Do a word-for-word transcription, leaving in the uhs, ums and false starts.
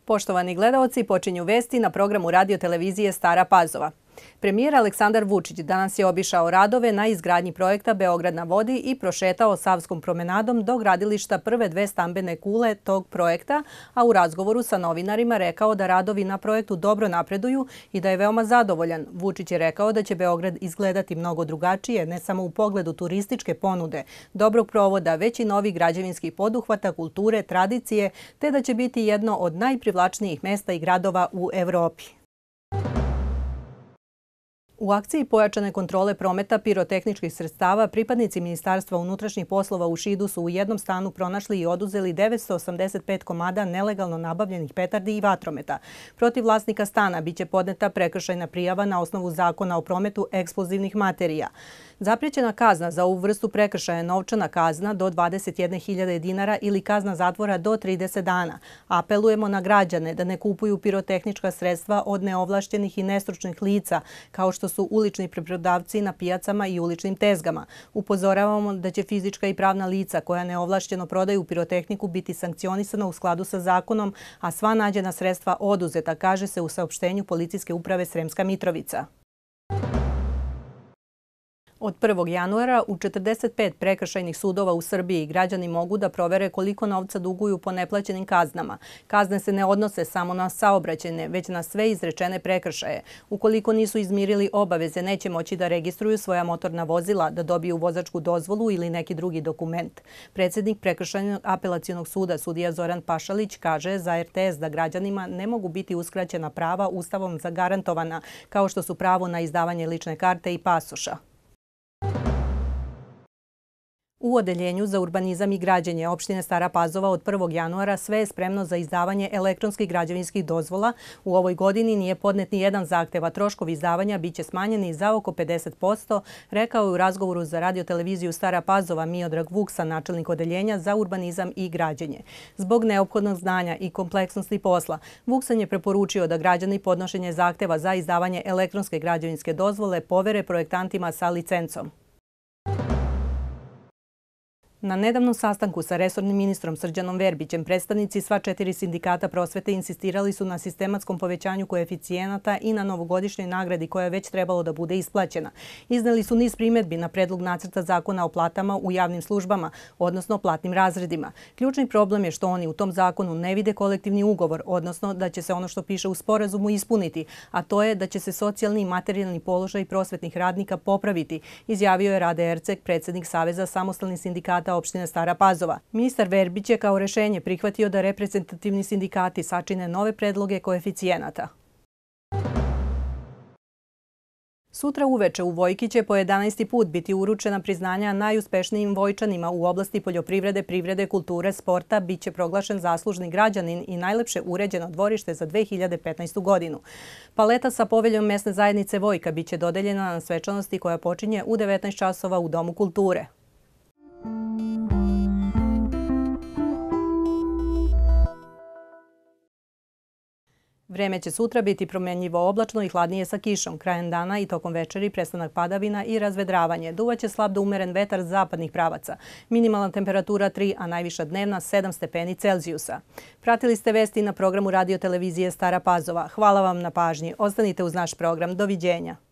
Poštovani gledaoci, počinju vesti na programu radio televizije Stara Pazova. Premijer Aleksandar Vučić danas je obišao radove na izgradnji projekta Beograd na vodi i prošetao Savskom promenadom do gradilišta prve dve stambene kule tog projekta, a u razgovoru sa novinarima rekao da radovi na projektu dobro napreduju i da je veoma zadovoljan. Vučić je rekao da će Beograd izgledati mnogo drugačije, ne samo u pogledu turističke ponude, dobrog provoda, već i novih građevinskih poduhvata, kulture, tradicije, te da će biti jedno od najprivlačnijih mesta i gradova u Evropi. U akciji pojačane kontrole prometa pirotehničkih sredstava pripadnici Ministarstva unutrašnjih poslova u Šidu su u jednom stanu pronašli i oduzeli devetsto osamdeset pet komada nelegalno nabavljenih petardi i vatrometa. Protiv vlasnika stana biće podneta prekršajna prijava na osnovu Zakona o prometu eksplozivnih materija. Zaprijećena kazna za ovu vrstu prekršaja je novčana kazna do dvadeset jedne hiljade dinara ili kazna zatvora do trideset dana. Apelujemo na građane da ne kupuju pirotehnička sredstva od neovlašćenih i nestručnih lica, kao što su ulični preprodavci na pijacama i uličnim tezgama. Upozoravamo da će fizička i pravna lica koja neovlašćeno prodaju pirotehniku biti sankcionisana u skladu sa zakonom, a sva nađena sredstva oduzeta, kaže se u saopštenju Policijske uprave Sremska Mitrovica. Od prvog januara u četrdeset pet prekršajnih sudova u Srbiji građani mogu da provere koliko novca duguju po neplaćenim kaznama. Kazne se ne odnose samo na saobraćajne, već na sve izrečene prekršaje. Ukoliko nisu izmirili obaveze, neće moći da registruju svoja motorna vozila, da dobiju vozačku dozvolu ili neki drugi dokument. Predsjednik Prekršajnog apelacionog suda, sudija Zoran Pašalić, kaže za er te es da građanima ne mogu biti uskraćena prava Ustavom zagarantovana, kao što su pravo na izdavanje lične karte i pasoša. U Odeljenju za urbanizam i građenje opštine Stara Pazova od prvog januara sve je spremno za izdavanje elektronskih građevinskih dozvola. U ovoj godini nije podnet ni jedan zahtev, a troškovi izdavanja biće smanjeni za oko pedeset posto, rekao je u razgovoru za radio-televiziju Stara Pazova Miodrag Vuksan, načelnik Odeljenja za urbanizam i građenje. Zbog neophodnog znanja i kompleksnosti posla, Vuksan je preporučio da građani podnošenje zahteva za izdavanje elektronske građevinske dozvole povere projektantima sa licencom. Na nedavnom sastanku sa resornim ministrom Srđanom Verbićem predstavnici sva četiri sindikata prosvete insistirali su na sistematskom povećanju koeficijenata i na novogodišnjoj nagradi koja je već trebalo da bude isplaćena. Izneli su niz primjedbi na predlog nacrta zakona o platama u javnim službama, odnosno platnim razredima. Ključni problem je što oni u tom zakonu ne vide kolektivni ugovor, odnosno da će se ono što piše u sporazumu ispuniti, a to je da će se socijalni i materijalni položaj prosvetnih radnika popraviti, izjavio je Rade Erceg, predsjednik Saveza samostalnih sindikata opštine Stara Pazova. Ministar Verbić je kao rešenje prihvatio da reprezentativni sindikati sačine nove predloge koeficijenata. Sutra uveče u Vojki će po jedanaesti put biti uručena priznanja najuspešnijim Vojčanima u oblasti poljoprivrede, privrede, kulture, sporta, biće proglašen zaslužni građanin i najlepše uređeno dvorište za dve hiljade petnaestu. godinu. Paleta sa poveljom mesne zajednice Vojka biće dodeljena na svečanosti koja počinje u devetnaest časova u Domu kulture. Vreme će sutra biti promenljivo oblačno i hladnije sa kišom. Krajem dana i tokom večeri prestanak padavina i razvedravanje. Duvaće slab do umeren vetar zapadnih pravaca. Minimalna temperatura tri, a najviša dnevna sedam stepeni Celzijusa. Pratili ste vesti na programu radio televizije Stara Pazova. Hvala vam na pažnji. Ostanite uz naš program. Doviđenja.